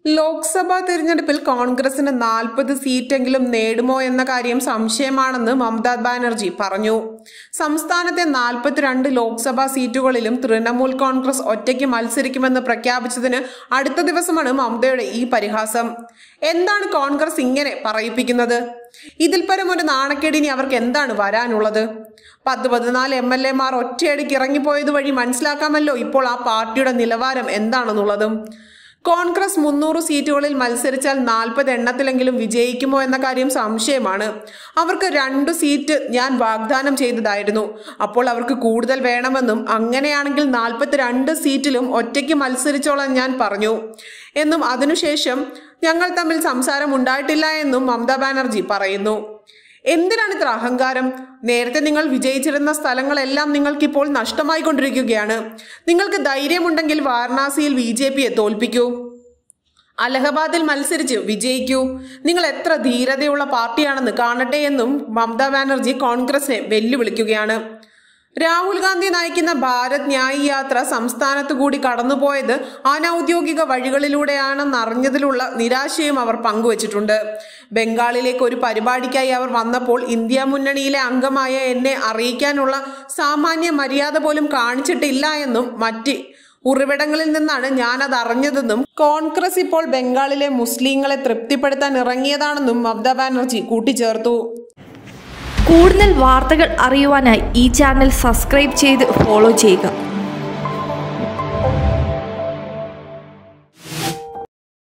ലോക്സഭാ തിരഞ്ഞെടുപ്പിൽ കോൺഗ്രസിന് 40 സീറ്റെങ്കിലും നേടുമോ എന്ന കാര്യം സംശയമാണെന്ന് മമതാ ബാനർജി പറഞ്ഞു. സംസ്ഥാനത്തെ 42 ലോക്സഭാ സീറ്റുകളിലും തൃണമൂൽ കോൺഗ്രസ് ഒറ്റയ്ക്ക് മത്സരിക്കുമെന്ന് പ്രഖ്യാപിച്ചതിന് അടുത്ത ദിവസമാണ് മമതയുടെ ഈ പരിഹാസം. എന്താണ് കോൺഗ്രസ് ഇങ്ങനെ പറയിപ്പിക്കുന്നത്? ഇതിൽ പരം ഒരു നാണക്കേടിനി അവർക്ക് എന്താണ് വരാനുള്ളത്? 14 MLA-മാർ ഒറ്റയടിക്ക് ഇറങ്ങിപ്പോയത് വഴി മനസ്സിലാക്കാമല്ലോ ഇപ്പോൾ ആ പാർട്ടിയുടെ നിലവാരം എന്താണെന്നുള്ളതും. കോൺഗ്രസ് 300 സീറ്റുകളിൽ മത്സരിച്ചാൽ 40 എണ്ണത്തിലെങ്കിലും വിജയിക്കുമോ എന്ന കാര്യം സംശയമാണ്. അവർക്ക് 2 സീറ്റ് ഞാൻ വാഗ്ദാനം ചെയ്തതായിരുന്നു. അപ്പോൾ അവർക്ക് കൂടുതൽ വേണമെന്നും അങ്ങനെയാണെങ്കിൽ 42 സീറ്റിലും ഒറ്റയ്ക്ക് മത്സരിച്ചോളാൻ ഞാൻ പറഞ്ഞു എന്നും അതിനുശേഷം ഞങ്ങൾ തമ്മിൽ സംസാരം ഉണ്ടായിട്ടില്ല എന്നും മമതാ ബാനർജി പറയുന്നു. എന്തിനാണ് ഇത്ര അഹങ്കാരം? നേരത്തെ നിങ്ങൾ വിജയിച്ചിരുന്ന സ്ഥലങ്ങളെല്ലാം നിങ്ങൾക്കിപ്പോൾ നഷ്ടമായിക്കൊണ്ടിരിക്കുകയാണ്. നിങ്ങൾക്ക് ധൈര്യമുണ്ടെങ്കിൽ വാരണാസിയിൽ BJPയെ തോൽപ്പിക്കൂ, അലഹബാദിൽ മത്സരിച്ച് വിജയിക്കൂ. നിങ്ങൾ എത്ര ധീരതയുള്ള പാർട്ടിയാണെന്ന് കാണട്ടെ എന്നും മമതാ ബാനർജി കോൺഗ്രസിനെ വെല്ലുവിളിക്കുകയാണ്. രാഹുൽ ഗാന്ധി നയിക്കുന്ന ഭാരത് ന്യായ് യാത്ര സംസ്ഥാനത്തു കൂടി കടന്നുപോയത് അനൌദ്യോഗിക വഴികളിലൂടെയാണെന്നറിഞ്ഞതിലുള്ള നിരാശയും അവർ പങ്കുവച്ചിട്ടുണ്ട്. ബംഗാളിലേക്ക് ഒരു പരിപാടിക്കായി അവർ വന്നപ്പോൾ ഇന്ത്യ മുന്നണിയിലെ അംഗമായ എന്നെ അറിയിക്കാനുള്ള സാമാന്യ മര്യാദ പോലും കാണിച്ചിട്ടില്ല എന്നും മറ്റ് ഉറവിടങ്ങളിൽ നിന്നാണ് ഞാനത് അറിഞ്ഞതെന്നും കോൺഗ്രസ് ഇപ്പോൾ ബംഗാളിലെ മുസ്ലിങ്ങളെ തൃപ്തിപ്പെടുത്താൻ ഇറങ്ങിയതാണെന്നും മമതാ ബാനർജി കൂട്ടിച്ചേർത്തു. കൂടുതൽ വാർത്തകൾ അറിയുവാനായി ഈ ചാനൽ സബ്സ്ക്രൈബ് ചെയ്ത് ഫോളോ ചെയ്യുക.